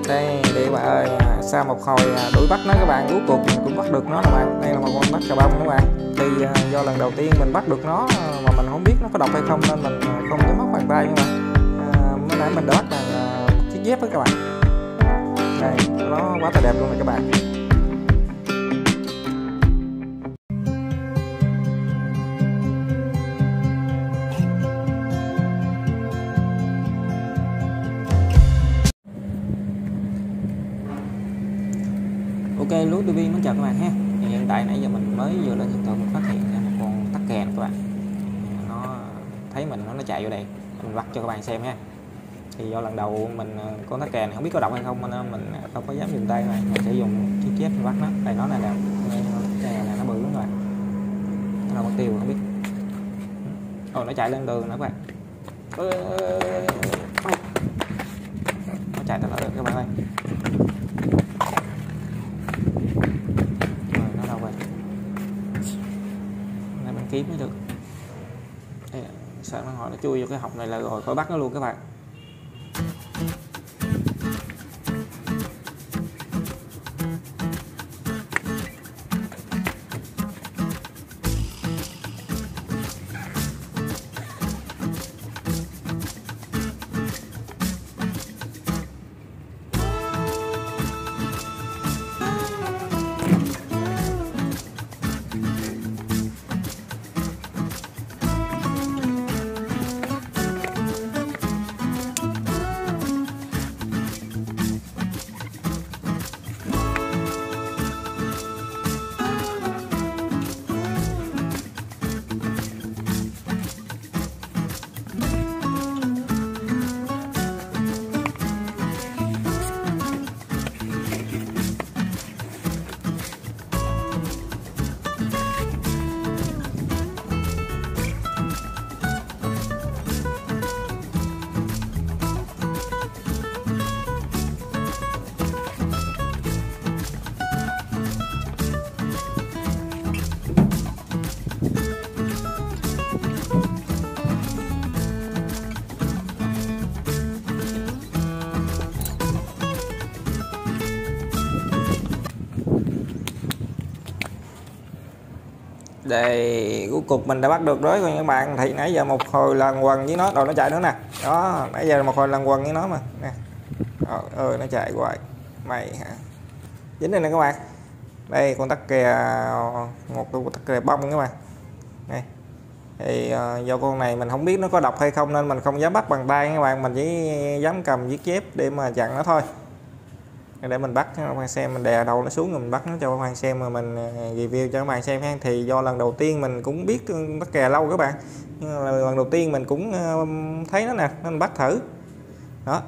Đây đi các bạn ơi, sau một hồi đuổi bắt nó các bạn, cuối cùng mình cũng bắt được nó nè bạn. Đây là một con tắc cà bông các bạn. Thì do lần đầu tiên mình bắt được nó mà mình không biết nó có độc hay không nên mình không dám móc bàn tay các bạn. Mới nãy mình đã bắt bằng chiếc dép đó các bạn. Đây, nó quá là đẹp luôn này các bạn. Ok, Lúa TV mới chào các bạn ha. Hiện tại nãy giờ mình mới vừa lên hiện tượng mình phát hiện ra một con tắc kè các bạn. Nó thấy mình nó chạy vô đây, mình bắt cho các bạn xem ha. Thì do lần đầu mình con tắc kè này không biết có độc hay không nên mình không có dám dùng tay này, mình sẽ dùng chiếc dép mình bắt nó. Đây nó này nè, đây là nó bự lắm các bạn. Nó đâu mất tiêu không biết. Ồ, nó chạy lên đường nữa các bạn. Nó chạy tới được các bạn ơi. Kiếm mới được. Đây, sợ nó hỏi nó chui vô cái hộc này là rồi khỏi bắt nó luôn các bạn. Đây, cuối cùng mình đã bắt được rồi các bạn. Thì nãy giờ một hồi lần quần với nó, rồi nó chạy nữa nè. Đó, nãy giờ một hồi lần quần với nó mà nè. Nó chạy hoài. Mày hả? Dính đây nè các bạn. Đây con tắc kè, một con tắc kè bông các bạn. Đây. Thì do con này mình không biết nó có độc hay không nên mình không dám bắt bằng tay các bạn, mình chỉ dám cầm viết chép để mà chặn nó thôi. Để mình bắt cho các bạn xem, mình đè đầu nó xuống rồi mình bắt nó cho các bạn xem mà mình review cho các bạn xem ha. Thì do lần đầu tiên mình cũng biết tắc kè lâu các bạn, nhưng mà lần đầu tiên mình cũng thấy nó nè nên mình bắt thử đó.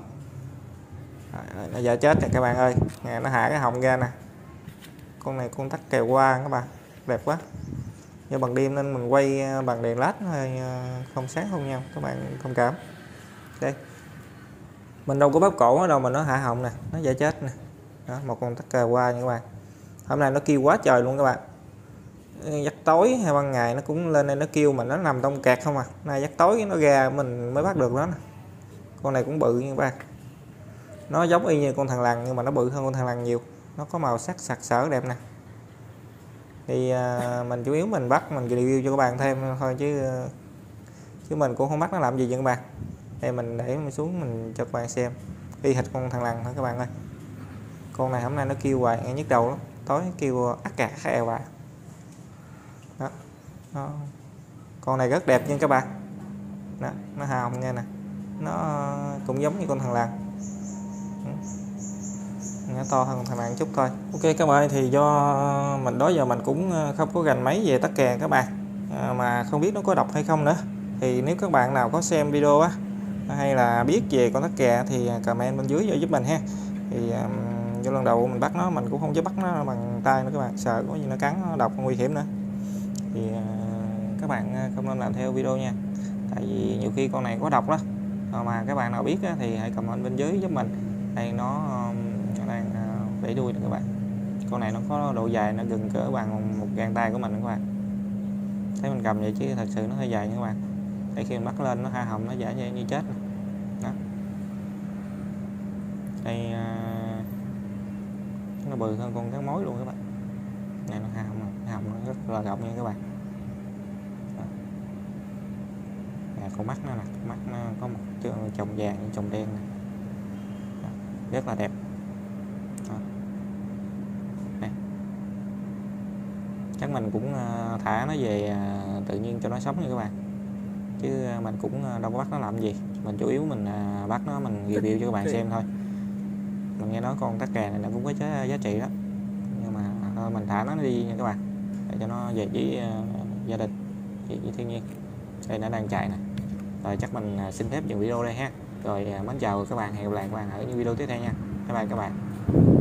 Nó giờ chết rồi các bạn ơi nè, nó hạ cái họng ra nè. Con này con tắc kè hoa các bạn, đẹp quá. Do bằng đêm nên mình quay bằng đèn led hơi không sáng không nhau, các bạn thông cảm. Đây, mình đâu có bóp cổ nó đâu mà nó hạ họng nè, nó dễ chết nè. Đó, một con tắc kè hoa nha các bạn. Hôm nay nó kêu quá trời luôn các bạn. Giấc tối hay ban ngày nó cũng lên đây nó kêu mà nó nằm trong kẹt không à. Nay giấc tối nó ra mình mới bắt được nó nè. Con này cũng bự nha các bạn. Nó giống y như con thằn lằn nhưng mà nó bự hơn con thằn lằn nhiều. Nó có màu sắc sặc sỡ đẹp nè. Thì mình chủ yếu mình bắt mình review cho các bạn thêm thôi chứ mình cũng không bắt nó làm gì nha các bạn. Đây mình để mình xuống mình cho các bạn xem. Y hệt con thằn lằn thôi các bạn ơi. Con này hôm nay nó kêu hoài nghe nhức đầu lắm, tối kêu ác cả eo à. Đó. Con này rất đẹp nha các bạn. Đó, nó hồng nha nè. Nó cũng giống như con thằn lằn. Nó to hơn con thằn lằn chút thôi. Ok các bạn, thì do mình đó giờ mình cũng không có gành mấy về tắc kè các bạn, mà không biết nó có độc hay không nữa. Thì nếu các bạn nào có xem video á hay là biết về con tắc kè thì comment bên dưới giúp mình ha. Thì do lần đầu mình bắt nó mình cũng không dám bắt nó bằng tay nữa các bạn, sợ có gì nó cắn nó độc nguy hiểm nữa. Thì các bạn không nên làm theo video nha, tại vì nhiều khi con này có độc đó. Mà các bạn nào biết á, thì hãy comment bên dưới giúp mình. Đây nó đang vẫy đuôi nè các bạn. Con này nó có độ dài nó gần cỡ bằng một gang tay của mình các bạn. Thấy mình cầm vậy chứ thật sự nó hơi dài nha các bạn. Tại khi mình bắt lên nó ha hồng nó giả như chết. Đó. Đây nó bự hơn con cá mối luôn các bạn. Này nó hồng nó rất là rộng nha các bạn. Con mắt nó nè, mắt nó có một chồng vàng chồng đen này. Rất là đẹp. Đây. Chắc mình cũng thả nó về tự nhiên cho nó sống nha các bạn, chứ mình cũng đâu có bắt nó làm gì. Mình chủ yếu mình bắt nó mình review cho các bạn xem thôi. Mình nghe nói con tắc kè này nó cũng có giá trị đó, nhưng mà thôi mình thả nó đi nha các bạn, để cho nó về với gia đình, với thiên nhiên. Đây nó đang chạy nè. Rồi chắc mình xin phép dừng video đây ha. Rồi mến chào các bạn, hẹn gặp lại các bạn ở những video tiếp theo nha. Bye bye các bạn.